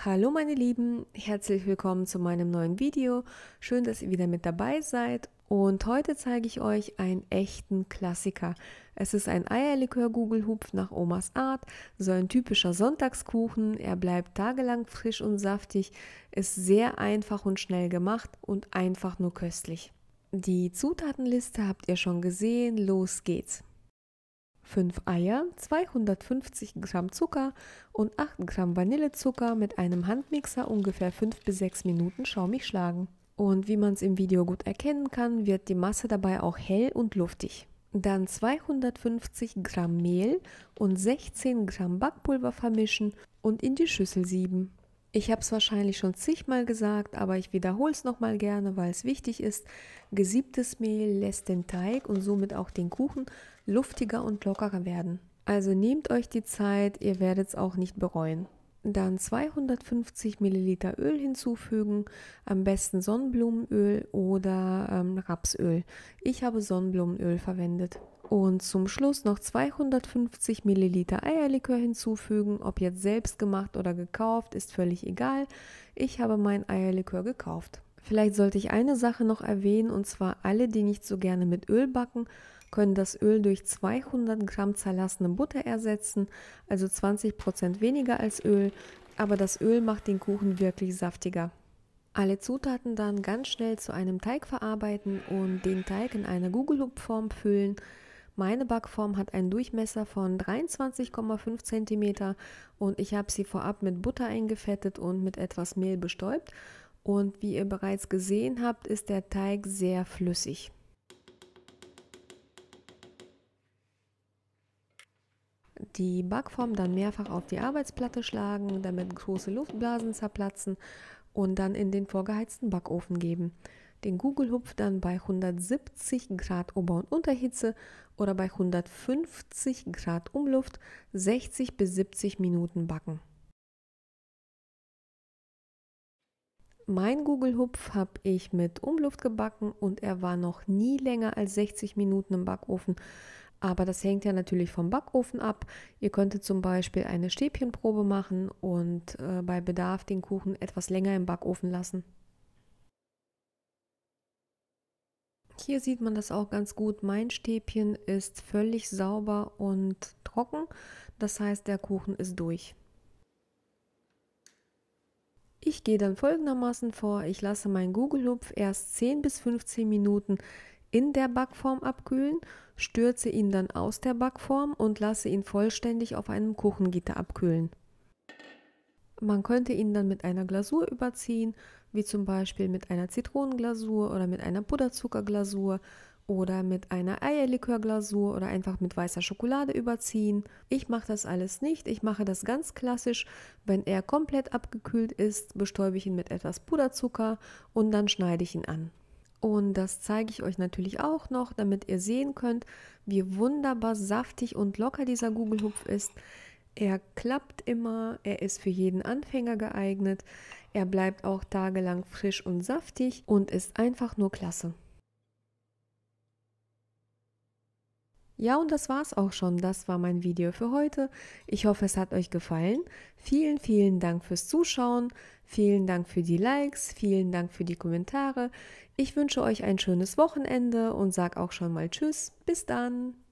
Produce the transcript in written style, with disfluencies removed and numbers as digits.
Hallo meine Lieben, herzlich willkommen zu meinem neuen Video. Schön, dass ihr wieder mit dabei seid. Und heute zeige ich euch einen echten Klassiker. Es ist ein Eierlikör-Gugelhupf nach Omas Art, so ein typischer Sonntagskuchen. Er bleibt tagelang frisch und saftig, ist sehr einfach und schnell gemacht und einfach nur köstlich. Die Zutatenliste habt ihr schon gesehen, los geht's. 5 Eier, 250 Gramm Zucker und 8 Gramm Vanillezucker mit einem Handmixer ungefähr 5 bis 6 Minuten schaumig schlagen. Und wie man es im Video gut erkennen kann, wird die Masse dabei auch hell und luftig. Dann 250 Gramm Mehl und 16 Gramm Backpulver vermischen und in die Schüssel sieben. Ich habe es wahrscheinlich schon zigmal gesagt, aber ich wiederhole es nochmal gerne, weil es wichtig ist. Gesiebtes Mehl lässt den Teig und somit auch den Kuchen luftiger und lockerer werden. Also nehmt euch die Zeit, ihr werdet es auch nicht bereuen. Dann 250 Milliliter Öl hinzufügen, am besten Sonnenblumenöl oder Rapsöl. Ich habe Sonnenblumenöl verwendet. Und zum Schluss noch 250 Milliliter Eierlikör hinzufügen, ob jetzt selbst gemacht oder gekauft, ist völlig egal. Ich habe mein Eierlikör gekauft. Vielleicht sollte ich eine Sache noch erwähnen, und zwar alle, die nicht so gerne mit Öl backen, können das Öl durch 200 Gramm zerlassene Butter ersetzen, also 20% weniger als Öl, aber das Öl macht den Kuchen wirklich saftiger. Alle Zutaten dann ganz schnell zu einem Teig verarbeiten und den Teig in eine Gugelhupfform füllen. Meine Backform hat einen Durchmesser von 23,5 cm und ich habe sie vorab mit Butter eingefettet und mit etwas Mehl bestäubt. Und wie ihr bereits gesehen habt, ist der Teig sehr flüssig. Die Backform dann mehrfach auf die Arbeitsplatte schlagen, damit große Luftblasen zerplatzen und dann in den vorgeheizten Backofen geben. Den Gugelhupf dann bei 170 Grad Ober- und Unterhitze oder bei 150 Grad Umluft 60 bis 70 Minuten backen. Mein Gugelhupf habe ich mit Umluft gebacken und er war noch nie länger als 60 Minuten im Backofen. Aber das hängt ja natürlich vom Backofen ab. Ihr könntet zum Beispiel eine Stäbchenprobe machen und bei Bedarf den Kuchen etwas länger im Backofen lassen. Hier sieht man das auch ganz gut. Mein Stäbchen ist völlig sauber und trocken. Das heißt, der Kuchen ist durch. Ich gehe dann folgendermaßen vor. Ich lasse meinen Gugelhupf erst 10 bis 15 Minuten in der Backform abkühlen, stürze ihn dann aus der Backform und lasse ihn vollständig auf einem Kuchengitter abkühlen. Man könnte ihn dann mit einer Glasur überziehen, wie zum Beispiel mit einer Zitronenglasur oder mit einer Puderzuckerglasur oder mit einer Eierlikörglasur oder einfach mit weißer Schokolade überziehen. Ich mache das alles nicht, ich mache das ganz klassisch. Wenn er komplett abgekühlt ist, bestäube ich ihn mit etwas Puderzucker und dann schneide ich ihn an. Und das zeige ich euch natürlich auch noch, damit ihr sehen könnt, wie wunderbar saftig und locker dieser Gugelhupf ist. Er klappt immer, er ist für jeden Anfänger geeignet, er bleibt auch tagelang frisch und saftig und ist einfach nur klasse. Ja, und das war's auch schon. Das war mein Video für heute. Ich hoffe, es hat euch gefallen. Vielen, vielen Dank fürs Zuschauen. Vielen Dank für die Likes. Vielen Dank für die Kommentare. Ich wünsche euch ein schönes Wochenende und sage auch schon mal Tschüss. Bis dann.